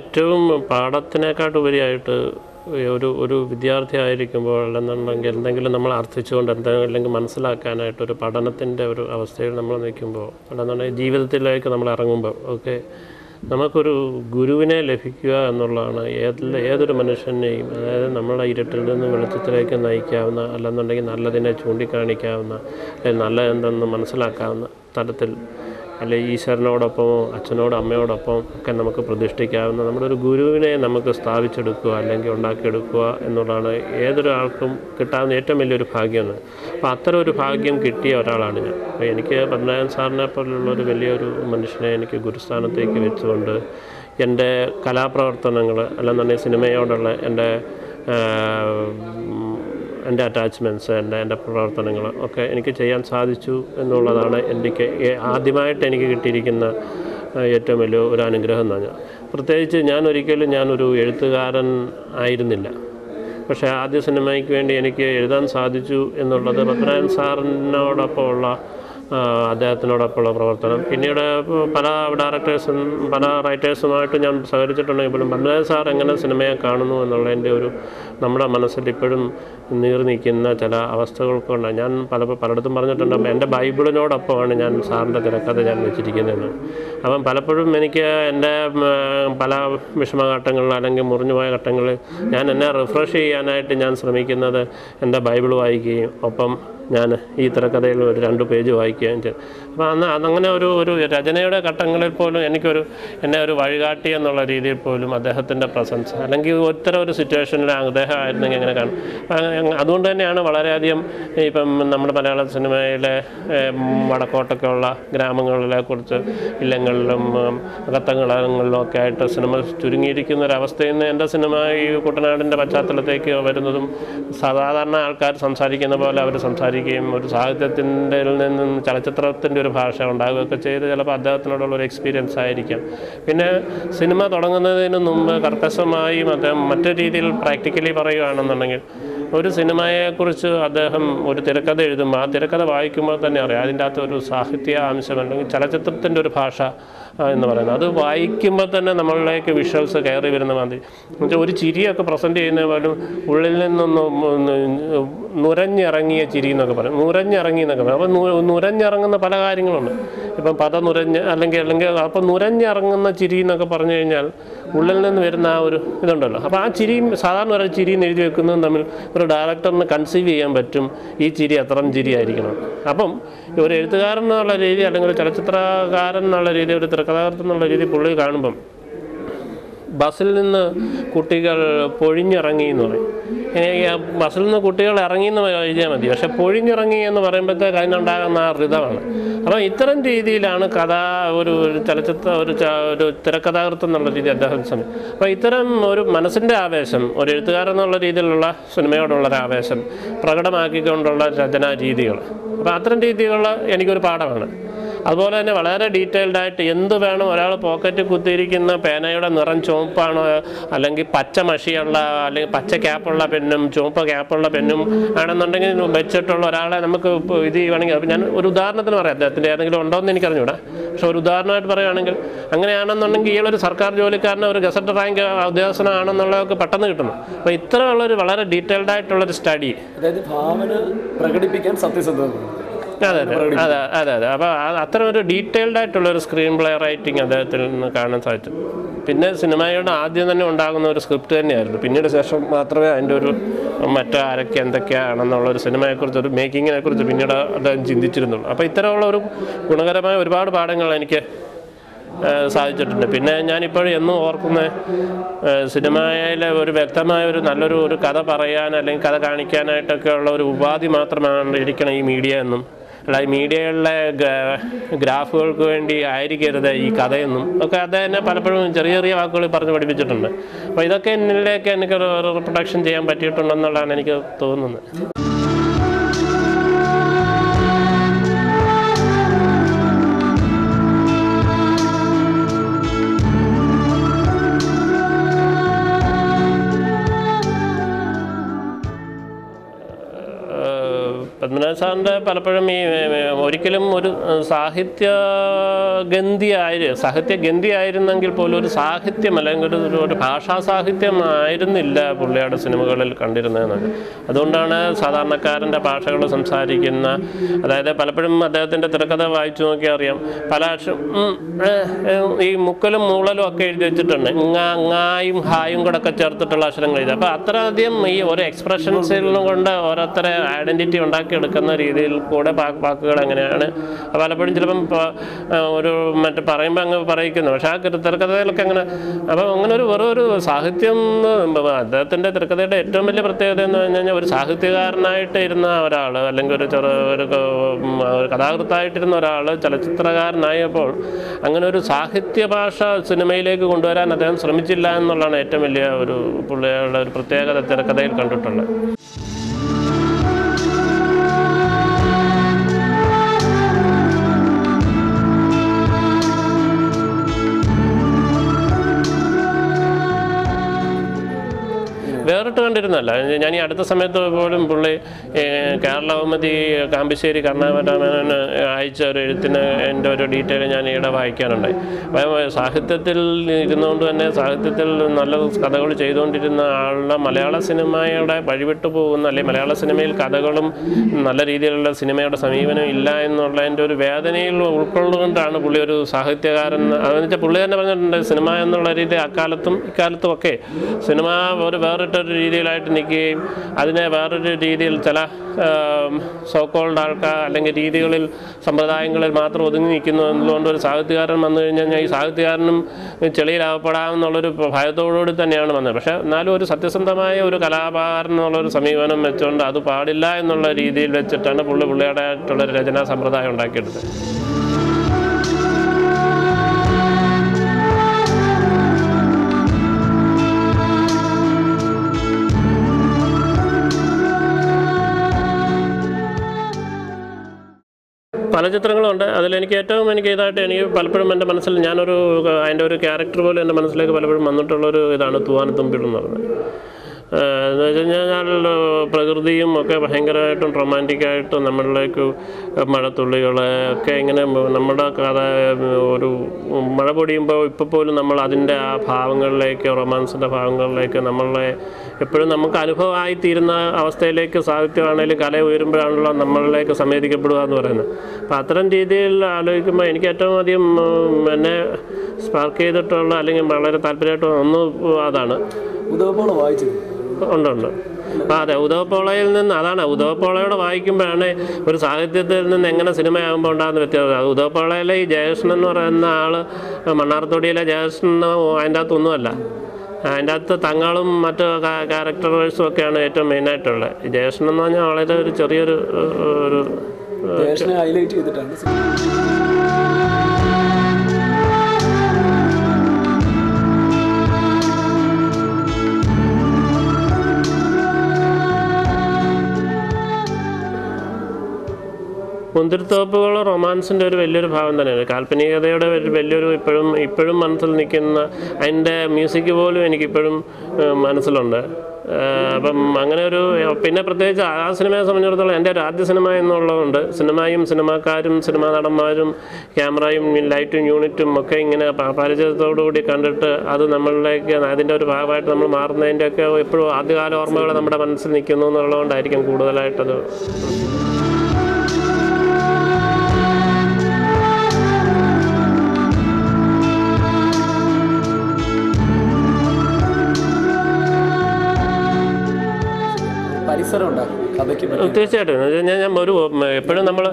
ഏറ്റവും പാഠത്തിനേക്കാട്ടുപരിയായിട്ട് ഒരു വിദ്യാർത്ഥി ആയിരിക്കുമ്പോൾ അല്ലെന്നുണ്ടെങ്കിൽ എന്തെങ്കിലും നമ്മൾ അർത്ഥിച്ചുകൊണ്ട് എന്തെങ്കിലും അല്ലെങ്കിൽ മനസ്സിലാക്കാനായിട്ടൊരു പഠനത്തിൻ്റെ ഒരു അവസ്ഥയിൽ നമ്മൾ നിൽക്കുമ്പോൾ അല്ലെന്നുണ്ടെങ്കിൽ ജീവിതത്തിലേക്ക് നമ്മൾ ഇറങ്ങുമ്പോൾ ഒക്കെ നമുക്കൊരു ഗുരുവിനെ ലഭിക്കുക എന്നുള്ളതാണ് ഏതൊരു മനുഷ്യനെയും, അതായത് നമ്മളെ ഇരുട്ടിൽ നിന്ന് വെളിച്ചത്തിലേക്ക് നയിക്കാവുന്ന, അല്ലെന്നുണ്ടെങ്കിൽ നല്ലതിനെ ചൂണ്ടിക്കാണിക്കാവുന്ന, അല്ലെങ്കിൽ നല്ല എന്തെന്ന് മനസ്സിലാക്കാവുന്ന തരത്തിൽ, അല്ലെങ്കിൽ ഈശ്വരനോടൊപ്പമോ അച്ഛനോടും അമ്മയോടൊപ്പം ഒക്കെ നമുക്ക് പ്രതിഷ്ഠിക്കാവുന്ന നമ്മുടെ ഒരു ഗുരുവിനെ നമുക്ക് സ്ഥാപിച്ചെടുക്കുക അല്ലെങ്കിൽ ഉണ്ടാക്കിയെടുക്കുക എന്നുള്ളതാണ് ഏതൊരാൾക്കും കിട്ടാവുന്ന ഏറ്റവും വലിയൊരു ഭാഗ്യമെന്ന്. അപ്പോൾ അത്തരം ഒരു ഭാഗ്യം കിട്ടിയ ഒരാളാണ് ഞാൻ. അപ്പോൾ എനിക്ക് പത്മനാഭൻ സാറിനെ പോലുള്ളൊരു വലിയൊരു മനുഷ്യനെ എനിക്ക് ഗുരുസ്ഥാനത്തേക്ക് വെച്ചുകൊണ്ട് എൻ്റെ കലാപ്രവർത്തനങ്ങൾ അല്ലെന്നുണ്ടെങ്കിൽ സിനിമയോടുള്ള എൻ്റെ അറ്റാച്ച്മെൻറ്റ്സ്, എൻ്റെ പ്രവർത്തനങ്ങൾ ഒക്കെ എനിക്ക് ചെയ്യാൻ സാധിച്ചു എന്നുള്ളതാണ് ആദ്യമായിട്ട് എനിക്ക് കിട്ടിയിരിക്കുന്ന ഏറ്റവും വലിയ ഒരു അനുഗ്രഹം എന്ന് പറഞ്ഞാൽ. പ്രത്യേകിച്ച് ഞാനൊരു എഴുത്തുകാരൻ ആയിരുന്നില്ല. പക്ഷേ ആദ്യ സിനിമയ്ക്ക് വേണ്ടി എനിക്ക് എഴുതാൻ സാധിച്ചു എന്നുള്ളത് പത്മനാഭൻ സാറിനോടൊപ്പമുള്ള അദ്ദേഹത്തിനോടൊപ്പമുള്ള പ്രവർത്തനം. പിന്നീട് പല റൈറ്റേഴ്സുമായിട്ട് ഞാൻ സഹകരിച്ചിട്ടുണ്ടെങ്കിൽ പോലും പത്മനാഭൻ സാർ എങ്ങനെ സിനിമയെ കാണുന്നു എന്നുള്ളതിൻ്റെ നമ്മുടെ മനസ്സിൽ ഇപ്പോഴും നീറി നിൽക്കുന്ന ചില അവസ്ഥകൾക്കൊണ്ട് ഞാൻ പലയിടത്തും പറഞ്ഞിട്ടുണ്ട്, എൻ്റെ ബൈബിളിനോടൊപ്പമാണ് ഞാൻ സാറിൻ്റെ തിരക്കഥ ഞാൻ വെച്ചിരിക്കുന്നതെന്ന്. അപ്പം പലപ്പോഴും എനിക്ക് എൻ്റെ പല വിഷമഘട്ടങ്ങളിൽ അല്ലെങ്കിൽ മുറിഞ്ഞുപോയ ഘട്ടങ്ങളിൽ ഞാൻ എന്നെ റിഫ്രഷ് ചെയ്യാനായിട്ട് ഞാൻ ശ്രമിക്കുന്നത് എൻ്റെ ബൈബിൾ വായിക്കുകയും ഒപ്പം ഞാൻ ഈ തിരക്കഥയിൽ ഒരു 2 പേജ് വായിക്കുകയും ചെയ്തു. അപ്പോൾ അതങ്ങനെ ഒരു രചനയുടെ ഘട്ടങ്ങളിൽ പോലും എന്നെ ഒരു വഴികാട്ടി എന്നുള്ള രീതിയിൽ പോലും അദ്ദേഹത്തിൻ്റെ പ്രസൻസ്, അല്ലെങ്കിൽ ഒരു സിറ്റുവേഷനിൽ അദ്ദേഹം ആയിരുന്നെങ്കിൽ എങ്ങനെ കാണും. അതുകൊണ്ട് തന്നെയാണ് വളരെയധികം ഇപ്പം നമ്മുടെ മലയാള സിനിമയിലെ വടക്കോട്ടൊക്കെയുള്ള ഗ്രാമങ്ങളെ കുറിച്ച് ഇല്ലങ്ങളിലും അകത്തങ്ങളങ്ങളിലും ഒക്കെ ആയിട്ട് സിനിമ ചുരുങ്ങിയിരിക്കുന്ന ഒരവസ്ഥയിൽ നിന്ന് എൻ്റെ സിനിമ ഈ കുട്ടനാടിൻ്റെ പശ്ചാത്തലത്തേക്ക് വരുന്നതും സാധാരണ ആൾക്കാർ സംസാരിക്കുന്ന പോലെ അവർ സംസാരിക്കുകയും ഒരു സാഹിത്യത്തിൻ്റെ നിന്നും ചലച്ചിത്രത്തിൻ്റെ ഒരു ഭാഷ ഉണ്ടാകുകയൊക്കെ ചെയ്ത് ചിലപ്പോൾ അദ്ദേഹത്തിനോടുള്ള ഒരു എക്സ്പീരിയൻസ് ആയിരിക്കാം. പിന്നെ സിനിമ തുടങ്ങുന്നതിന് മുമ്പ് കർക്കശമായും അദ്ദേഹം മറ്റു രീതിയിൽ പ്രാക്ടിക്കലി പറയുകയാണെന്നുണ്ടെങ്കിൽ ഒരു സിനിമയെക്കുറിച്ച് അദ്ദേഹം ഒരു തിരക്കഥ എഴുതുമ്പോൾ ആ തിരക്കഥ വായിക്കുമ്പോൾ തന്നെ അറിയാം അതിൻ്റെ അകത്ത് ഒരു സാഹിത്യ അംശം അല്ലെങ്കിൽ ചലച്ചിത്രത്തിൻ്റെ ഒരു ഭാഷ എന്ന് പറയുന്നത്. അത് വായിക്കുമ്പോൾ തന്നെ നമ്മളിലേക്ക് വിഷ്വൽസ് കയറി വരുന്ന മാതിരി, എന്നുവെച്ചാൽ ഒരു ചിരിയൊക്കെ പ്രസൻറ്റ് ചെയ്യുന്ന പോലും ഉള്ളിൽ നിന്നൊന്നും നുരഞ്ഞിറങ്ങിയ ചിരി എന്നൊക്കെ പറയും, നുരഞ്ഞിറങ്ങി എന്നൊക്കെ പറയും. അപ്പോൾ നുരഞ്ഞിറങ്ങുന്ന പല കാര്യങ്ങളുണ്ട്. ഇപ്പം അല്ലെങ്കിൽ അപ്പം നുരഞ്ഞിറങ്ങുന്ന ചിരി എന്നൊക്കെ പറഞ്ഞു കഴിഞ്ഞാൽ ഉള്ളിൽ നിന്ന് വരുന്ന ആ ഒരു ഇതുണ്ടല്ലോ. അപ്പോൾ ആ ചിരിയും സാധാരണ ഒരു ചിരിയും എഴുതി വെക്കുന്നതും തമ്മിൽ ഒരു ഡയറക്ടറിന് കൺസീവ് ചെയ്യാൻ പറ്റും ഈ ചിരി അത്രയും ചിരി ആയിരിക്കണം. അപ്പം ഒരു എഴുത്തുകാരൻ എന്നുള്ള രീതി അല്ലെങ്കിൽ ഒരു ചലച്ചിത്രകാരൻ എന്നുള്ള രീതി, ഒരു തിരക്കഥാകൃത്ത് എന്നുള്ള രീതി പുള്ളി കാണുമ്പം ബസ്സിൽ നിന്ന് കുട്ടികൾ പൊഴിഞ്ഞിറങ്ങി എന്ന് പറയും. ബസ്സിൽ നിന്ന് കുട്ടികൾ ഇറങ്ങി എന്ന് എഴുതിയാൽ മതി, പക്ഷെ പൊഴിഞ്ഞിറങ്ങി എന്ന് പറയുമ്പോഴത്തേക്ക് അതിനുണ്ടാകുന്ന ആ ഋതമാണ്. അപ്പം ഇത്തരം രീതിയിലാണ് കഥ ഒരു തിരക്കഥാകൃത്തം എന്നുള്ള രീതി അദ്ദേഹം സമയം. അപ്പോൾ ഇത്തരം ഒരു മനസ്സിൻ്റെ ആവേശം, ഒരു എഴുത്തുകാരെന്നുള്ള രീതിയിലുള്ള സിനിമയോടുള്ളൊരു ആവേശം പ്രകടമാക്കിക്കൊണ്ടുള്ള രചനാ രീതികൾ, അപ്പോൾ അത്തരം രീതികളുള്ള എനിക്കൊരു പാഠമാണ്. അതുപോലെ തന്നെ വളരെ ഡീറ്റെയിൽഡായിട്ട് എന്ത് വേണം, ഒരാൾ പോക്കറ്റ് കുത്തിയിരിക്കുന്ന പേനയുടെ നിറം ചുവപ്പാണോ അല്ലെങ്കിൽ പച്ച മഷിയുള്ള അല്ലെങ്കിൽ പച്ച ക്യാപ്പുള്ള പെന്നും ചുവപ്പ് ക്യാപ്പുള്ള പെന്നും ആണെന്നുണ്ടെങ്കിൽ വെച്ചിട്ടുള്ള ഒരാളെ നമുക്ക് ഇത് ചെയ്യുവാണെങ്കിൽ, അപ്പോൾ ഞാൻ ഒരു ഉദാഹരണത്തിന് പറയാം, അദ്ദേഹത്തിൻ്റെ ഏതെങ്കിലും ഉണ്ടോ എന്ന് എനിക്കറിഞ്ഞൂടാ, പക്ഷെ ഒരു ഉദാഹരണമായിട്ട് പറയുകയാണെങ്കിൽ അങ്ങനെയാണെന്നുണ്ടെങ്കിൽ ഇയാളൊരു സർക്കാർ ജോലിക്കാരനെ ഒരു ഗസറ്റ് റാങ്ക് ഉദ്യോഗസ്ഥനാണെന്നുള്ളതൊക്കെ പെട്ടെന്ന് കിട്ടുന്നു. അപ്പോൾ ഇത്രയുള്ളൊരു വളരെ ഡീറ്റെയിൽഡായിട്ടുള്ളൊരു സ്റ്റഡി, അതായത് ഭാവന പ്രകടിപ്പിക്കാൻ സത്യസന്ധത. അതെ. അപ്പോൾ അത്തരം ഒരു ഡീറ്റെയിൽഡ് ആയിട്ടുള്ളൊരു സ്ക്രീൻ പ്ലേ റൈറ്റിംഗ് അദ്ദേഹത്തിൽ നിന്ന് കാണാൻ സാധിച്ചു. പിന്നെ സിനിമയുടെ ആദ്യം തന്നെ ഉണ്ടാകുന്ന ഒരു സ്ക്രിപ്റ്റ് തന്നെയായിരുന്നു. പിന്നീട് ശേഷം മാത്രമേ അതിൻ്റെ ഒരു ആരൊക്കെ എന്തൊക്കെയാണെന്നുള്ളൊരു സിനിമയെക്കുറിച്ച്, ഒരു മേക്കിങ്ങിനെക്കുറിച്ച് പിന്നീട് അദ്ദേഹം ചിന്തിച്ചിരുന്നുള്ളൂ. അപ്പോൾ ഇത്തരമുള്ള ഒരു ഗുണകരമായ ഒരുപാട് പാഠങ്ങൾ എനിക്ക് സാധിച്ചിട്ടുണ്ട്. പിന്നെ ഞാനിപ്പോഴും എന്നും ഓർക്കുന്ന സിനിമയിലെ ഒരു വ്യക്തമായ നല്ലൊരു കഥ പറയാൻ അല്ലെങ്കിൽ കഥ കാണിക്കാനായിട്ടൊക്കെ ഉള്ള ഒരു ഉപാധി മാത്രമാണ് ഇരിക്കണം ഈ മീഡിയ എന്നും, അല്ല ഈ മീഡിയകളിലെ ഗ്രാഫുകൾക്ക് വേണ്ടി ആയിരിക്കരുത് ഈ കഥയെന്നും ഒക്കെ അദ്ദേഹം എന്നെ പലപ്പോഴും ചെറിയ ചെറിയ വാക്കുകൾ പറഞ്ഞ് പഠിപ്പിച്ചിട്ടുണ്ട്. അപ്പോൾ ഇതൊക്കെ എന്നിലേക്ക് എനിക്കൊരു റിപ്രൊഡക്ഷൻ ചെയ്യാൻ പറ്റിയിട്ടുണ്ടെന്നുള്ളതാണ് എനിക്ക് തോന്നുന്നത്. പത്മനാഭൻ സാറിൻ്റെ പലപ്പോഴും ഈ ഒരിക്കലും ഒരു സാഹിത്യഗന്ധിയായിരുന്നെങ്കിൽ പോലും ഒരു സാഹിത്യം അല്ലെങ്കിൽ ഒരു ഭാഷാ സാഹിത്യമായിരുന്നില്ല പുള്ളിയുടെ സിനിമകളിൽ കണ്ടിരുന്നതെന്നൊക്കെ. അതുകൊണ്ടാണ് സാധാരണക്കാരൻ്റെ ഭാഷകൾ സംസാരിക്കുന്ന, അതായത് പലപ്പോഴും അദ്ദേഹത്തിൻ്റെ തിരക്കഥ വായിച്ചു നോക്കിയാൽ അറിയാം, പല ഈ മുക്കലും മൂളലും ഒക്കെ എഴുതി വെച്ചിട്ടുണ്ട്, ങ്ങായും ഹായും കൂടെ ഒക്കെ ചേർത്തിട്ടുള്ള അക്ഷരങ്ങൾ എഴുതി. അപ്പോൾ അത്രയധികം ഈ ഒരു എക്സ്പ്രഷൻസിലും കൊണ്ട് ഓരോരുത്തരെ ഐഡൻറ്റിറ്റി ഉണ്ടാക്കിയെടുക്കുന്ന രീതിയിൽ കൂടെ വാക്കുകൾ എങ്ങനെയാണ് പലപ്പോഴും ചിലപ്പം ഒരു മറ്റേ പറയുമ്പോൾ അങ്ങ് പറയിക്കുന്നു. പക്ഷേ ആ തിരക്കഥയിലൊക്കെ അങ്ങനെ, അപ്പോൾ അങ്ങനെ വെറൊരു സാഹിത്യം. അദ്ദേഹത്തിൻ്റെ തിരക്കഥയുടെ ഏറ്റവും വലിയ പ്രത്യേകത എന്ന് പറഞ്ഞു കഴിഞ്ഞാൽ ഒരു സാഹിത്യകാരനായിട്ട് ഇരുന്ന ഒരാൾ അല്ലെങ്കിൽ ഒരു കഥാകൃത്തായിട്ടിരുന്ന ഒരാൾ ചലച്ചിത്രകാരനായപ്പോൾ അങ്ങനെ ഒരു സാഹിത്യ ഭാഷ സിനിമയിലേക്ക് കൊണ്ടുവരാൻ അദ്ദേഹം ശ്രമിച്ചില്ല എന്നുള്ളതാണ് ഏറ്റവും വലിയ ഒരു പുള്ളിയുടെ ഒരു പ്രത്യേകത തിരക്കഥയിൽ കണ്ടിട്ടുള്ളത്. വേറിട്ട് കണ്ടിരുന്നല്ല. ഞാൻ ഈ അടുത്ത സമയത്ത് പോലും പുള്ളി കേരള കൗമുദി കാമ്പശ്ശേരി കരുണാകരന് അയച്ച ഒരു എഴുത്തിന് എൻ്റെ ഒരു ഡീറ്റെയിൽ ഞാൻ ഈയിടെ വായിക്കാനുണ്ടായി. സാഹിത്യത്തിൽ ഇരുന്നുകൊണ്ട് തന്നെ സാഹിത്യത്തിൽ നല്ല കഥകൾ ചെയ്തുകൊണ്ടിരുന്ന ആളുടെ മലയാള സിനിമയുടെ വഴിവിട്ടു പോകുന്ന, അല്ലെങ്കിൽ മലയാള സിനിമയിൽ കഥകളും നല്ല രീതിയിലുള്ള സിനിമയുടെ സമീപനം ഇല്ല എന്നുള്ളതിൻ്റെ ഒരു വേദനയിൽ ഉൾക്കൊള്ളുകൊണ്ടാണ് പുള്ളി ഒരു സാഹിത്യകാരൻ. അതെന്ന് വെച്ചാൽ പുള്ളി തന്നെ പറഞ്ഞിട്ടുണ്ട്, സിനിമ എന്നുള്ള രീതി അക്കാലത്തും ഇക്കാലത്തും ഒക്കെ സിനിമ ഒരു വേറിട്ടൊരു രീതിയിലായിട്ട് നിൽക്കുകയും അതിനെ വേറൊരു രീതിയിൽ ചില സോക്കോൾഡ് ആൾക്കാർ അല്ലെങ്കിൽ രീതികളിൽ സമ്പ്രദായങ്ങളിൽ മാത്രം ഒതുങ്ങി നിൽക്കുന്നു എന്നതുകൊണ്ട് ഒരു സാഹിത്യകാരൻ വന്നു കഴിഞ്ഞാൽ ഈ സാഹിത്യകാരനും ചെളിയിലാവപ്പെടാമെന്നുള്ളൊരു ഭയത്തോടുകൂടി തന്നെയാണ് വന്നത്. പക്ഷേ എന്നാലും ഒരു സത്യസന്ധമായ ഒരു കലാകാരൻ എന്നുള്ളൊരു സമീപനം വെച്ചുകൊണ്ട് അത് പാടില്ല എന്നുള്ള രീതിയിൽ വെച്ചിട്ടാണ് പുള്ളിയുടേതായിട്ടുള്ളൊരു രചനാ സമ്പ്രദായം ഉണ്ടാക്കിയെടുത്തത്. പല ചിത്രങ്ങളുണ്ട്. അതിലെനിക്ക് ഏറ്റവും ഇതായിട്ട് എനിക്ക് പലപ്പോഴും എൻ്റെ മനസ്സിൽ അതിൻ്റെ ഒരു ക്യാരക്ടർ പോലെ എൻ്റെ മനസ്സിലേക്ക് പലപ്പോഴും വന്നിട്ടുള്ളൊരു ഇതാണ് തൂവാനത്തുമ്പികൾ എന്ന് പറഞ്ഞത്. എന്ന് വെച്ച് കഴിഞ്ഞാൽ പ്രകൃതിയും ഒക്കെ ഭയങ്കരമായിട്ടും റൊമാൻറ്റിക്കായിട്ടും നമ്മളിലേക്ക് മഴത്തുള്ളികളെ ഒക്കെ ഇങ്ങനെ നമ്മുടെ കഥ ഒരു മഴ പൊടിയുമ്പോൾ ഇപ്പോൾ പോലും നമ്മൾ അതിൻ്റെ ആ ഭാവങ്ങളിലേക്ക്, റൊമാൻസിൻ്റെ ഭാവങ്ങളിലേക്ക് നമ്മളെ എപ്പോഴും നമുക്ക് അനുഭവമായിത്തീരുന്ന അവസ്ഥയിലേക്ക് സാഹിത്യമാണെങ്കിലും കല ഉയരുമ്പോഴാണല്ലോ നമ്മളിലേക്ക് സംവേദിക്കപ്പെടുക എന്ന് പറയുന്നത്. അപ്പോൾ അത്തരം രീതിയിൽ ആലോചിക്കുമ്പോൾ എനിക്ക് ഏറ്റവും അധികം എന്നെ സ്പാർക്ക് ചെയ്തിട്ടുള്ള അല്ലെങ്കിൽ വളരെ താല്പര്യമായിട്ടുള്ള ഒന്ന് അതാണ്. ഉണ്ട്. അപ്പോൾ അതെ, ഉദവപ്പോളയിൽ നിന്ന് അതാണ്, ഉദവപ്പോളയോടെ വായിക്കുമ്പോഴാണ് ഒരു സാഹിത്യത്തിൽ നിന്ന് എങ്ങനെ സിനിമയാകുമ്പോൾ ഉണ്ടാകുന്ന വ്യത്യാസം. ഉദവപ്പോളയിലെ ഈ ജയകൃഷ്ണൻ എന്ന് പറയുന്ന ആൾ മണ്ണാർത്തോടിയിലെ ജയകൃഷ്ണൻ അതിൻ്റെ അകത്തൊന്നുമല്ല. അതിൻ്റെ അകത്ത് തങ്ങളും മറ്റു ക്യാരക്ടറേഴ്സും ഒക്കെയാണ് ഏറ്റവും മെയിനായിട്ടുള്ളത്. ജയകൃഷ്ണൻ എന്ന് പറഞ്ഞാൽ വളരെ ഒരു ചെറിയൊരു ഹൈലൈറ്റ് ചെയ്തിട്ടാണ്. മുന്തിരിത്തോപ്പുകൾ റൊമാൻസിൻ്റെ ഒരു വലിയൊരു ഭാഗം തന്നെയാണ്. കാൽപ്പനികതയുടെ വലിയൊരു ഇപ്പോഴും മനസ്സിൽ നിൽക്കുന്ന അതിൻ്റെ മ്യൂസിക് പോലും എനിക്കിപ്പോഴും മനസ്സിലുണ്ട്. അപ്പം അങ്ങനെ ഒരു പിന്നെ പ്രത്യേകിച്ച് ആ സിനിമയെ സംബന്ധിച്ചിടത്തോളം എൻ്റെ ഒരു ആദ്യ സിനിമ എന്നുള്ളതുകൊണ്ട് സിനിമയും സിനിമാക്കാരും സിനിമാ നടന്മാരും ക്യാമറയും ലൈറ്റും യൂണിറ്റും ഒക്കെ ഇങ്ങനെ പരിചയത്തോടുകൂടി കണ്ടിട്ട് അത് നമ്മളിലേക്ക് അതിൻ്റെ ഒരു ഭാഗമായിട്ട് നമ്മൾ മാറുന്നതിൻ്റെയൊക്കെ എപ്പോഴും ആദ്യകാല ഓർമ്മകൾ നമ്മുടെ മനസ്സിൽ നിൽക്കുന്നു എന്നുള്ളതുകൊണ്ടായിരിക്കും കൂടുതലായിട്ടത്. തീർച്ചയായിട്ടും ഞാൻ ഒരു എപ്പോഴും നമ്മൾ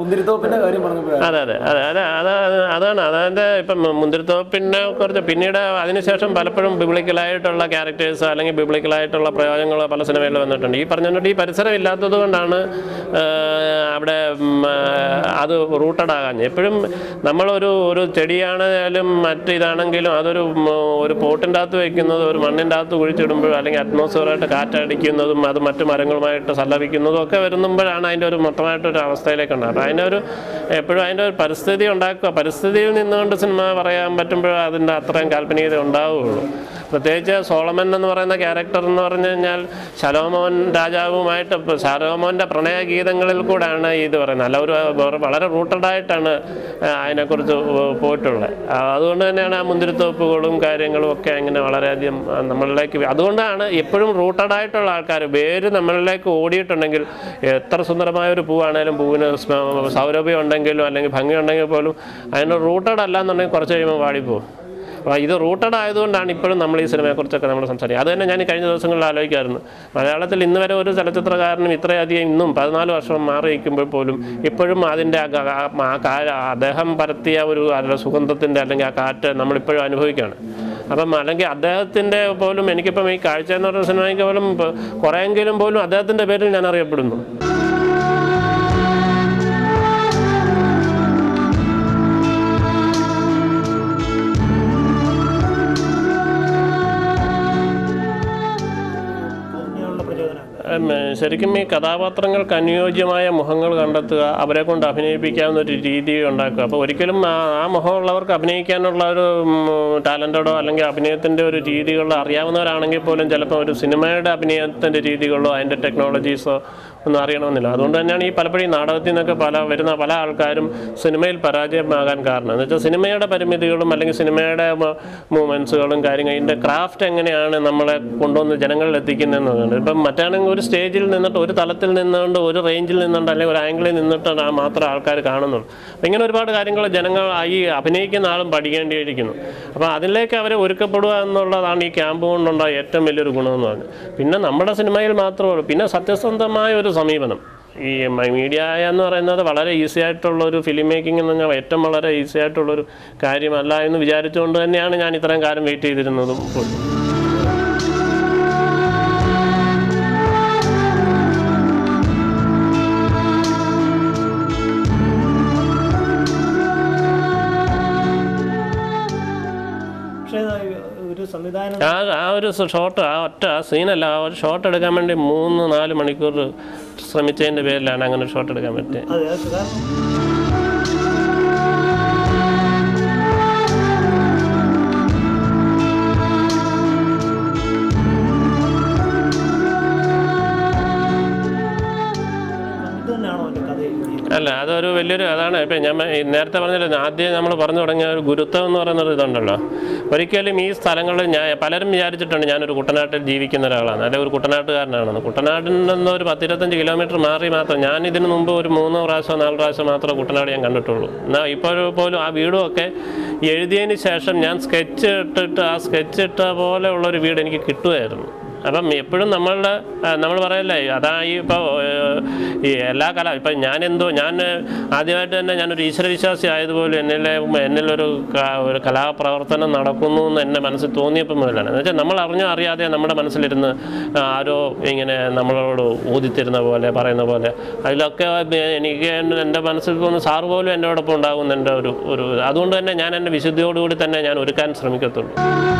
അതാണ് അതായത് ഇപ്പം മുന്തിരിത്തോപ്പിനെ കുറിച്ച് പിന്നീട് അതിനുശേഷം പലപ്പോഴും ബിബ്ലിക്കലായിട്ടുള്ള ക്യാരക്ടേഴ്സ് അല്ലെങ്കിൽ ബിബ്ലിക്കലായിട്ടുള്ള പ്രയോജനങ്ങൾ പല സിനിമകളിൽ വന്നിട്ടുണ്ട്. ഈ പറഞ്ഞിട്ട് ഈ പരിസരം ഇല്ലാത്തത് കൊണ്ടാണ് അവിടെ അത് റൂട്ടഡ് ആകാൻ. എപ്പോഴും നമ്മളൊരു ചെടിയാണെങ്കിലും മറ്റിതാണെങ്കിലും ഒരു പോട്ടിൻ്റെ അകത്ത് വയ്ക്കുന്നത് ഒരു മണ്ണിൻ്റെ അകത്ത് കുഴിച്ചിടുമ്പോൾ അല്ലെങ്കിൽ അറ്റ്മോസ്ഫിയറായിട്ട് കാറ്റടിക്കുന്നതും അത് മറ്റു മരങ്ങളുമായിട്ട് സല്ലപിക്കുന്നതും ഒക്കെ വരുമ്പോഴാണ് അതിൻ്റെ ഒരു മൊത്തമായിട്ടൊരു അവസ്ഥയിലേക്ക് ഉണ്ടാകുക. അപ്പോൾ എപ്പോഴും അതിൻ്റെ ഒരു പരിസ്ഥിതി ഉണ്ടാക്കുക, പരിസ്ഥിതിയിൽ നിന്നുകൊണ്ട് സിനിമ പറയാൻ പറ്റുമ്പോഴേ അതിൻ്റെ അത്രയും കാൽപ്പനികത ഉണ്ടാവുകയുള്ളൂ. പ്രത്യേകിച്ച് സോളമൻ എന്ന് പറയുന്ന ക്യാരക്ടർ എന്ന് പറഞ്ഞു കഴിഞ്ഞാൽ ശലോമോൻ രാജാവുമായിട്ട് ശലോമോൻ്റെ പ്രണയഗീതങ്ങളിൽ കൂടെയാണ് ഇത് പറയുന്നത്. അല്ല, വളരെ റൂട്ടഡായിട്ടാണ് അതിനെക്കുറിച്ച് പോയിട്ടുള്ളത്. അതുകൊണ്ട് തന്നെയാണ് ആ മുന്തിരിത്തോപ്പുകളും കാര്യങ്ങളും ഒക്കെ അങ്ങനെ വളരെയധികം നമ്മളിലേക്ക്, അതുകൊണ്ടാണ് എപ്പോഴും റൂട്ടഡായിട്ടുള്ള ആൾക്കാർ വേര് നമ്മളിലേക്ക് ഓടിയിട്ടുണ്ടെങ്കിൽ എത്ര സുന്ദരമായ ഒരു പൂവാണേലും പൂവിന് സൗരഭ്യം ഉണ്ടെങ്കിലും അല്ലെങ്കിൽ ഭംഗി ഉണ്ടെങ്കിൽ പോലും അതിന് റൂട്ടഡ് അല്ല എന്നുണ്ടെങ്കിൽ കുറച്ച് കഴിയുമ്പോൾ വാടിപ്പോവും. അപ്പോൾ ഇത് റൂട്ടഡ് ആയതുകൊണ്ടാണ് ഇപ്പോഴും നമ്മൾ ഈ സിനിമയെക്കുറിച്ചൊക്കെ നമ്മൾ സംസാരിക്കുക. അത് തന്നെ ഞാൻ കഴിഞ്ഞ ദിവസങ്ങളിൽ ആലോചിക്കായിരുന്നു. മലയാളത്തിൽ ഇന്ന് വരെ ഒരു ചലച്ചിത്രകാരനും ഇത്രയധികം ഇന്നും 14 വർഷം മാറി നിൽക്കുമ്പോൾ പോലും ഇപ്പോഴും അതിൻ്റെ അദ്ദേഹം പരത്തിയ ഒരു സുഗന്ധത്തിൻ്റെ അല്ലെങ്കിൽ ആ കാറ്റ് നമ്മളിപ്പോഴും അനുഭവിക്കുകയാണ്. അപ്പം അല്ലെങ്കിൽ അദ്ദേഹത്തിൻ്റെ പോലും എനിക്കിപ്പം ഈ കാഴ്ച എന്ന് പറയുന്ന സിനിമയ്ക്ക് പോലും കുറേയെങ്കിലും പോലും അദ്ദേഹത്തിൻ്റെ പേരിൽ ഞാൻ അറിയപ്പെടുന്നു. ശരിക്കും ഈ കഥാപാത്രങ്ങൾക്ക് അനുയോജ്യമായ മുഖങ്ങൾ കണ്ടെത്തുക, അവരെ കൊണ്ട് അഭിനയിപ്പിക്കാവുന്ന ഒരു രീതി ഉണ്ടാക്കുക. അപ്പോൾ ഒരിക്കലും ആ മുഖമുള്ളവർക്ക് അഭിനയിക്കാനുള്ള ഒരു ടാലൻറ്റഡോ അല്ലെങ്കിൽ അഭിനയത്തിൻ്റെ ഒരു രീതികളോ അറിയാവുന്നവരാണെങ്കിൽ പോലും ചിലപ്പോൾ ഒരു സിനിമയുടെ അഭിനയത്തിൻ്റെ രീതികളോ അതിൻ്റെ ടെക്നോളജീസോ ഒന്നും അറിയണമെന്നില്ല. അതുകൊണ്ട് തന്നെയാണ് ഈ പലപ്പോഴും ഈ നാടകത്തിൽ നിന്നൊക്കെ വരുന്ന പല ആൾക്കാരും സിനിമയിൽ പരാജയമാകാൻ കാരണം. എന്ന് വെച്ചാൽ സിനിമയുടെ പരിമിതികളും അല്ലെങ്കിൽ സിനിമയുടെ മൂവ്മെൻറ്റ്സുകളും കാര്യങ്ങൾ, ഇതിൻ്റെ ക്രാഫ്റ്റ് എങ്ങനെയാണ് നമ്മളെ കൊണ്ടുവന്ന് ജനങ്ങളിൽ എത്തിക്കുന്നതെന്ന് പറയുന്നത്. ഇപ്പം മറ്റാണെങ്കിൽ ഒരു സ്റ്റേജിൽ നിന്നിട്ട് ഒരു തലത്തിൽ നിന്നുകൊണ്ട് ഒരു റേഞ്ചിൽ നിന്നുകൊണ്ട് അല്ലെങ്കിൽ ഒരു ആംഗിളിൽ നിന്നിട്ടാണ് മാത്രം ആൾക്കാർ കാണുന്നുള്ളൂ. അപ്പം ഇങ്ങനെ ഒരുപാട് കാര്യങ്ങൾ ജനങ്ങൾ ഈ അഭിനയിക്കുന്ന ആളും പഠിക്കേണ്ടിയിരിക്കുന്നു. അപ്പോൾ അതിലേക്ക് അവരെ ഒരുക്കപ്പെടുക എന്നുള്ളതാണ് ഈ ക്യാമ്പ് കൊണ്ടുണ്ടായ ഏറ്റവും വലിയൊരു ഗുണമെന്ന് പറഞ്ഞത്. പിന്നെ നമ്മുടെ സിനിമയിൽ മാത്രമേ, പിന്നെ സത്യസന്ധമായ ഒരു സമീപനം. ഈ മീഡിയ എന്ന് പറയുന്നത് വളരെ ഈസി ആയിട്ടുള്ളൊരു ഫിലിം മേക്കിംഗ് എന്ന് പറഞ്ഞാൽ ഏറ്റവും വളരെ ഈസി ആയിട്ടുള്ളൊരു കാര്യമല്ല എന്ന് വിചാരിച്ചുകൊണ്ട് തന്നെയാണ് ഞാൻ ഇത്രയും കാലം വെയിറ്റ് ചെയ്തിരുന്നതും. ആ ഒരു ഷോട്ട്, ആ ഒറ്റ സീനല്ല, ആ ഒരു ഷോട്ട് എടുക്കാൻ വേണ്ടി 3-4 മണിക്കൂർ ശ്രമിച്ചതിൻ്റെ പേരിലാണ് അങ്ങനെ ഒരു ഷോട്ട് എടുക്കാൻ പറ്റിയത്. അല്ല, അതൊരു വലിയൊരു അതാണ്. ഇപ്പം ഞാൻ നേരത്തെ പറഞ്ഞില്ല, ആദ്യം നമ്മൾ പറഞ്ഞു തുടങ്ങിയ ഒരു ഗുരുത്വം എന്ന് പറയുന്നൊരു ഇതുണ്ടല്ലോ. ഒരിക്കലും ഈ സ്ഥലങ്ങളിൽ പലരും വിചാരിച്ചിട്ടുണ്ട് ഞാനൊരു കുട്ടനാട്ടിൽ ജീവിക്കുന്ന ഒരാളാണ്, അല്ലെങ്കിൽ ഒരു കുട്ടനാട്ടുകാരനാണെന്ന്. കുട്ടനാട്ടിൽ നിന്ന് ഒരു 10-25 കിലോമീറ്റർ മാറി മാത്രം, ഞാൻ ഇതിന് മുമ്പ് ഒരു 3 പ്രാവശ്യം 4 പ്രാവശ്യം മാത്രമേ കുട്ടനാട് ഞാൻ കണ്ടിട്ടുള്ളൂ. എന്നാൽ ഇപ്പോഴും ആ വീടും ഒക്കെ എഴുതിയതിന് ശേഷം ഞാൻ സ്കെച്ച് ഇട്ടിട്ട് ആ സ്കെച്ച് ഇട്ട പോലെയുള്ളൊരു വീട് എനിക്ക് കിട്ടുമായിരുന്നു. അപ്പം എപ്പോഴും നമ്മൾ പറയല്ലേ, അതാ ഇപ്പോൾ ഈ എല്ലാ ഇപ്പം ഞാൻ ആദ്യമായിട്ട് തന്നെ ഞാനൊരു ഈശ്വരവിശ്വാസി ആയതുപോലെ എന്നിലൊരു കലാപ്രവർത്തനം നടക്കുന്നു എന്ന് എൻ്റെ മനസ്സിൽ തോന്നിയപ്പോൾ മുതലാണ്. എന്ന് വെച്ചാൽ നമ്മൾ അറിയാതെ നമ്മുടെ മനസ്സിലിരുന്ന് ആരോ ഇങ്ങനെ നമ്മളോട് ഊതിത്തരുന്ന പോലെ പറയുന്ന പോലെ അതിലൊക്കെ എനിക്ക് എൻ്റെ മനസ്സിൽ തോന്നുന്നു സാറ് പോലും എന്നോടൊപ്പം ഉണ്ടാകുന്ന എൻ്റെ ഒരു അതുകൊണ്ട് തന്നെ ഞാൻ എൻ്റെ വിശുദ്ധിയോടുകൂടി തന്നെ ഞാൻ ഒരുക്കാൻ ശ്രമിക്കത്തുള്ളൂ.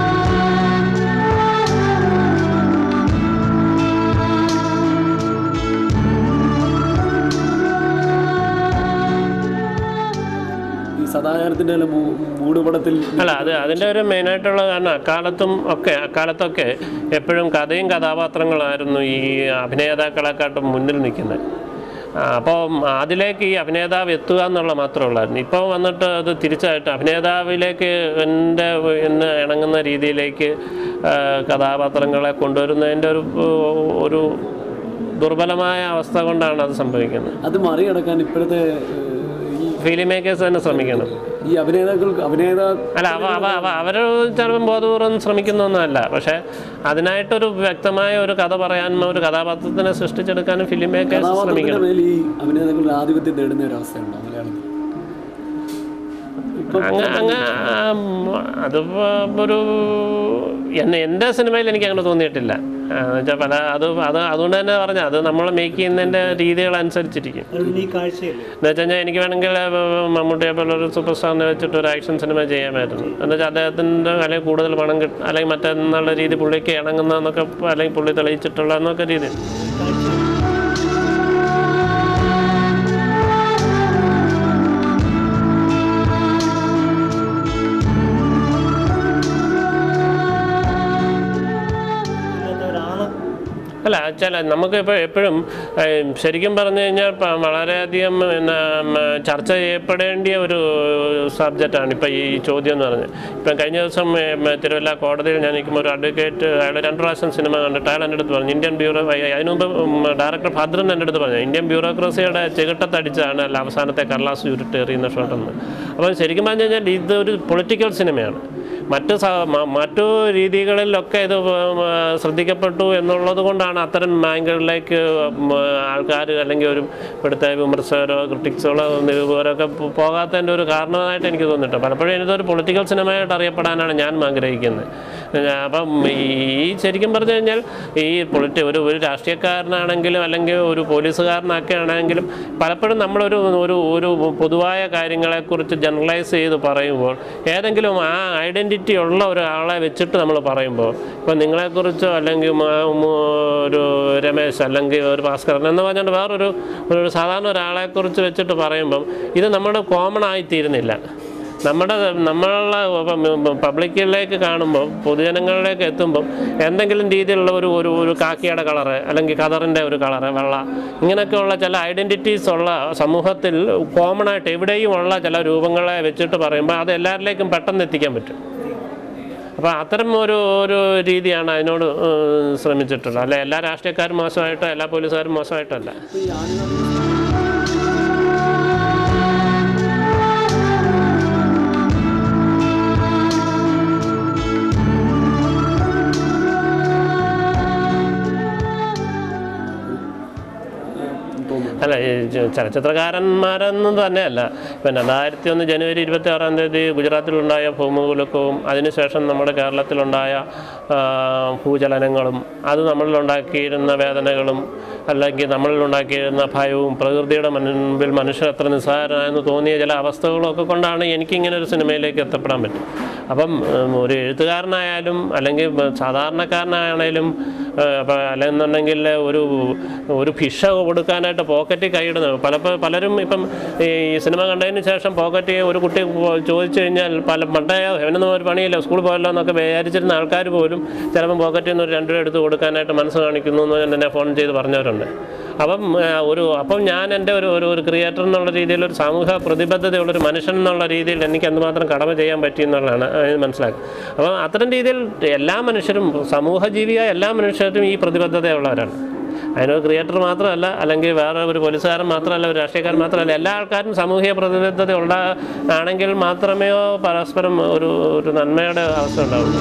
സദാചാരത്തിൻ്റെ മൂടുപടത്തിൽ അല്ല, അതിൻ്റെ ഒരു മെയിനായിട്ടുള്ള കാരണം അക്കാലത്തൊക്കെ എപ്പോഴും കഥയും കഥാപാത്രങ്ങളായിരുന്നു ഈ അഭിനേതാക്കളെക്കാട്ടും മുന്നിൽ നിൽക്കുന്നത്. അപ്പോൾ അതിലേക്ക് ഈ അഭിനേതാവ് എത്തുക എന്നുള്ള മാത്രമേ ഉള്ളായിരുന്നു. ഇപ്പോൾ വന്നിട്ട് അത് തിരിച്ചായിട്ട് അഭിനേതാവിലേക്ക് എന്ന് ഇണങ്ങുന്ന രീതിയിലേക്ക് കഥാപാത്രങ്ങളെ കൊണ്ടുവരുന്നതിൻ്റെ ഒരു ദുർബലമായ അവസ്ഥ കൊണ്ടാണ് അത് സംഭവിക്കുന്നത്. അത് മറികടക്കാൻ ഇപ്പോഴത്തെ ഫിലിം മേക്കേഴ്സ് തന്നെ ശ്രമിക്കണം. ഈ അല്ല, അവർ ചിലപ്പം ബോധപൂർവ്വം ശ്രമിക്കുന്നൊന്നുമല്ല, പക്ഷെ അതിനായിട്ടൊരു വ്യക്തമായ ഒരു കഥ പറയാനും ഒരു കഥാപാത്രത്തിനെ സൃഷ്ടിച്ചെടുക്കാനും ഫിലിം മേക്കേഴ്സ് ശ്രമിക്കണം. ഈ അഭിനേതാക്കളുടെ ആധിപത്യം നേടുന്ന ഒരു അവസ്ഥയുണ്ടോ മലയാളത്തിൽ? അതിപ്പോൾ എൻ്റെ സിനിമയിൽ എനിക്ക് അങ്ങനെ തോന്നിയിട്ടില്ല. എന്നുവെച്ചാൽ അതുകൊണ്ട് തന്നെ പറഞ്ഞാൽ അത് നമ്മൾ മേക്ക് ചെയ്യുന്നതിൻ്റെ രീതികളനുസരിച്ചിരിക്കും. എന്ന് വെച്ച് കഴിഞ്ഞാൽ എനിക്ക് വേണമെങ്കിൽ മമ്മൂട്ടിയെ പോലെ ഒരു സൂപ്പർ സ്റ്റാറിനെ വെച്ചിട്ട് ഒരു ആക്ഷൻ സിനിമ ചെയ്യാമായിരുന്നു. എന്ന് വെച്ചാൽ അദ്ദേഹത്തിൻ്റെ അല്ലെങ്കിൽ കൂടുതൽ പണം കിട്ടും, അല്ലെങ്കിൽ മറ്റെന്നുള്ള രീതി പുള്ളിക്ക് ഇണങ്ങുന്നതെന്നൊക്കെ, അല്ലെങ്കിൽ പുള്ളി തെളിയിച്ചിട്ടുള്ള എന്നൊക്കെ രീതി. നമുക്കിപ്പോൾ എപ്പോഴും ശരിക്കും പറഞ്ഞു കഴിഞ്ഞാൽ വളരെയധികം ചർച്ച ചെയ്യപ്പെടേണ്ടിയ ഒരു സബ്ജക്റ്റാണ് ഇപ്പോൾ ഈ ചോദ്യം എന്ന് പറഞ്ഞത്. ഇപ്പം കഴിഞ്ഞ ദിവസം തിരുവല്ല കോടതിയിൽ ഞാൻ നിൽക്കുമ്പോൾ ഒരു അഡ്വക്കേറ്റ് അയാൾ 2 പ്രാവശ്യം സിനിമ കണ്ടിട്ട് അയാൾ എൻ്റെ അടുത്ത് പറഞ്ഞു, ഇന്ത്യൻ അതിനു മുമ്പ് ഡയറക്ടർ ഭദ്രൻ എൻ്റെ അടുത്ത് പറഞ്ഞു, ഇന്ത്യൻ ബ്യൂറോക്രസിയുടെ ചെകിട്ടത്തടിച്ചാണ് അല്ല അവസാനത്തെ കടലാസ് ചുരുട്ട് എറിയുന്ന ഷോട്ടെന്ന്. അപ്പോൾ ശരിക്കും പറഞ്ഞു കഴിഞ്ഞാൽ ഇതൊരു പൊളിറ്റിക്കൽ സിനിമയാണ്. മറ്റു രീതികളിലൊക്കെ ഇത് ശ്രദ്ധിക്കപ്പെട്ടു എന്നുള്ളത് കൊണ്ടാണ് അത്തരം ആംഗിളിലേക്ക് ആൾക്കാർ അല്ലെങ്കിൽ ഒരു ഇവിടുത്തെ വിമർശകരോ ക്രിട്ടിക്സുകളോ നിരൂപകരൊക്കെ പോകാത്തതിൻ്റെ ഒരു കാരണമായിട്ട് എനിക്ക് തോന്നിയിട്ടുണ്ട്. പലപ്പോഴും ഇതൊരു പൊളിറ്റിക്കൽ സിനിമയായിട്ട് അറിയപ്പെടാനാണ് ഞാൻ ആഗ്രഹിക്കുന്നത്. അപ്പം ഈ ശരിക്കും പറഞ്ഞു കഴിഞ്ഞാൽ ഈ ഒരു രാഷ്ട്രീയക്കാരനാണെങ്കിലും അല്ലെങ്കിൽ ഒരു പോലീസുകാരനൊക്കെ ആണെങ്കിലും പലപ്പോഴും നമ്മളൊരു ഒരു പൊതുവായ കാര്യങ്ങളെക്കുറിച്ച് ജനറലൈസ് ചെയ്ത് പറയുമ്പോൾ ഏതെങ്കിലും ആ ഐഡൻറ്റിറ്റി ഉള്ള ഒരാളെ വെച്ചിട്ട് നമ്മൾ പറയുമ്പോൾ ഇപ്പം നിങ്ങളെക്കുറിച്ചോ അല്ലെങ്കിൽ ഒരു രമേശ് അല്ലെങ്കിൽ ഒരു ഭാസ്കരൻ എന്ന് പറഞ്ഞുകൊണ്ട് വേറൊരു സാധാരണ ഒരാളെക്കുറിച്ച് വെച്ചിട്ട് പറയുമ്പം ഇത് നമ്മുടെ കോമൺ ആയിത്തീരുന്നില്ല. നമ്മളെ പബ്ലിക്കിലേക്ക് കാണുമ്പോൾ പൊതുജനങ്ങളിലേക്ക് എത്തുമ്പം എന്തെങ്കിലും രീതിയിലുള്ള ഒരു കാക്കിയുടെ കളറ് അല്ലെങ്കിൽ കതറിൻ്റെ ഒരു കളറ് വെള്ള ഇങ്ങനെയൊക്കെയുള്ള ചില ഐഡൻറ്റിറ്റീസ് ഉള്ള സമൂഹത്തിൽ കോമൺ ആയിട്ട് എവിടെയും ഉള്ള ചില രൂപങ്ങളെ വെച്ചിട്ട് പറയുമ്പോൾ അത് എല്ലാവരിലേക്കും പെട്ടെന്ന് എത്തിക്കാൻ പറ്റും. അപ്പോൾ അത്തരം ഒരു രീതിയാണ് അതിനോട് ശ്രമിച്ചിട്ടുള്ളത്. അല്ല എല്ലാ രാഷ്ട്രീയക്കാരും മോശമായിട്ടോ എല്ലാ പോലീസുകാരും മോശമായിട്ടല്ല. അല്ല ചലച്ചിത്രകാരന്മാരെന്നും തന്നെയല്ല. ഇപ്പം 2001 ജനുവരി 26 ഗുജറാത്തിലുണ്ടായ ഭൂമികുലുക്കവും അതിനുശേഷം നമ്മുടെ കേരളത്തിലുണ്ടായ ഭൂചലനങ്ങളും അത് നമ്മളിലുണ്ടാക്കിയിരുന്ന വേദനകളും അല്ലെങ്കിൽ നമ്മളിലുണ്ടാക്കിയിരുന്ന ഭയവും പ്രകൃതിയുടെ മുൻപിൽ മനുഷ്യർ എത്ര നിസ്സാരനായെന്ന് തോന്നിയ ചില അവസ്ഥകളൊക്കെ കൊണ്ടാണ് എനിക്കിങ്ങനെ ഒരു സിനിമയിലേക്ക് എത്തപ്പെടാൻ പറ്റും. അപ്പം ഒരു എഴുത്തുകാരനായാലും അല്ലെങ്കിൽ സാധാരണക്കാരനായാലും അല്ലെന്നുണ്ടെങ്കിൽ ഒരു ഭിക്ഷ കൊടുക്കാനായിട്ട് പോക്കറ്റിൽ കൈയിടുന്നത് പലരും ഇപ്പം ഈ സിനിമ കണ്ടതിന് ശേഷം പോക്കറ്റിൽ ഒരു കുട്ടി ചോദിച്ചു കഴിഞ്ഞാൽ മണ്ടയോ അവനൊന്നും ഒരു പണിയില്ല സ്കൂളിൽ പോയല്ലോ എന്നൊക്കെ വിചാരിച്ചിരുന്ന ആൾക്കാർ പോലും ചിലപ്പം പോക്കറ്റിൽ നിന്ന് ഒരു 2 രൂപ എടുത്ത് കൊടുക്കാനായിട്ട് മനസ്സ് കാണിക്കുന്നു എന്ന് എന്നെ ഫോൺ ചെയ്ത് പറഞ്ഞവരുണ്ട്. അപ്പം ഞാൻ എൻ്റെ ഒരു ക്രിയേറ്റർ എന്നുള്ള രീതിയിൽ ഒരു സാമൂഹിക പ്രതിബദ്ധതയുള്ളൊരു മനുഷ്യൻ എന്നുള്ള രീതിയിൽ എനിക്ക് എന്തുമാത്രം കടമ ചെയ്യാൻ പറ്റി എന്നുള്ളതാണ് മനസ്സിലാക്കുക. അപ്പം അത്തരം രീതിയിൽ എല്ലാ മനുഷ്യരും സമൂഹജീവിയായ എല്ലാ മനുഷ്യരും ഈ പ്രതിബദ്ധതയുള്ളവരാണ്. അതിനൊരു ക്രിയേറ്റർ മാത്രമല്ല അല്ലെങ്കിൽ വേറെ ഒരു പോലീസുകാരൻ മാത്രമല്ല ഒരു രാഷ്ട്രീയക്കാരൻ മാത്രമല്ല എല്ലാ ആൾക്കാരും സാമൂഹിക പ്രതിബദ്ധത ആണെങ്കിൽ മാത്രമേ പരസ്പരം ഒരു നന്മയുടെ അവസ്ഥ ഉണ്ടാവുള്ളൂ.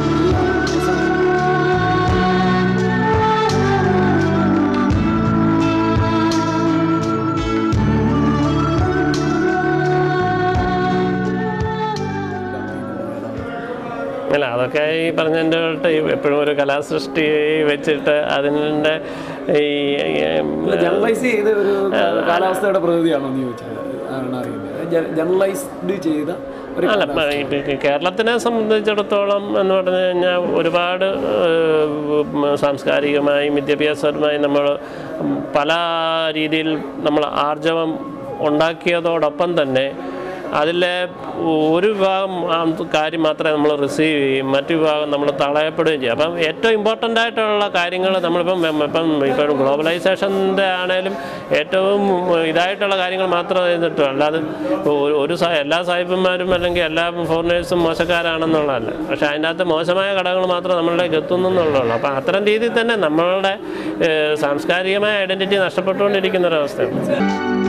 അല്ല അതൊക്കെ ഈ പറഞ്ഞതിൻ്റെ എപ്പോഴും ഒരു കലാസൃഷ്ടി വെച്ചിട്ട് അതിൻ്റെ ഈ ജനറലൈസ് ചെയ്ത ഒരു കാലാവസ്ഥയുടെ പ്രതിനിധിയാണോ എന്ന് ചോദിച്ചത് ജനറലൈസ്ഡ് ചെയ്ത അല്ല കേരളത്തിനെ സംബന്ധിച്ചിടത്തോളം എന്ന് പറഞ്ഞു കഴിഞ്ഞാൽ ഒരുപാട് സാംസ്കാരികമായും വിദ്യാഭ്യാസപരമായും നമ്മൾ പല രീതിയിൽ നമ്മൾ ആർജവം ഉണ്ടാക്കിയതോടൊപ്പം തന്നെ അതിലെ ഒരു വിഭാഗം കാര്യം മാത്രമേ നമ്മൾ റിസീവ് ചെയ്യും, മറ്റു വിഭാഗം നമ്മൾ തളയപ്പെടുകയും ചെയ്യും. അപ്പം ഏറ്റവും ഇമ്പോർട്ടൻ്റ് ആയിട്ടുള്ള കാര്യങ്ങൾ ഇപ്പം ഗ്ലോബലൈസേഷൻ്റെ ആണേലും ഏറ്റവും ഇതായിട്ടുള്ള കാര്യങ്ങൾ മാത്രം ചെയ്തിട്ടുള്ളൂ. അല്ലാതെ എല്ലാ സാഹിബന്മാരും അല്ലെങ്കിൽ എല്ലാ ഫോറിനേഴ്സും മോശക്കാരാണെന്നുള്ളതല്ല. പക്ഷേ അതിൻ്റെ അകത്ത് മോശമായ ഘടകങ്ങൾ മാത്രം നമ്മളിലേക്ക് എത്തുന്നു എന്നുള്ളൂ. അപ്പം അത്തരം രീതിയിൽ തന്നെ നമ്മളുടെ സാംസ്കാരികമായ ഐഡൻറ്റിറ്റി നഷ്ടപ്പെട്ടുകൊണ്ടിരിക്കുന്ന ഒരവസ്ഥയാണ്.